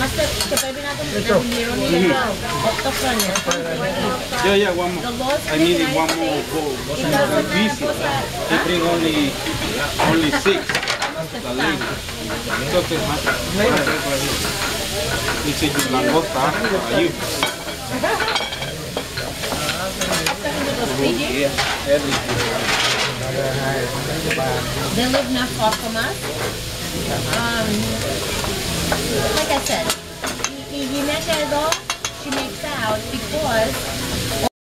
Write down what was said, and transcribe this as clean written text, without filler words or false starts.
Master, pwede natin meron nila octopus niya. Yeah, one more. I need one more bowl. Busy. They bring only 6. La ley. Entonces, dice langosta para you. They live not far from us. Like I said, she makes out because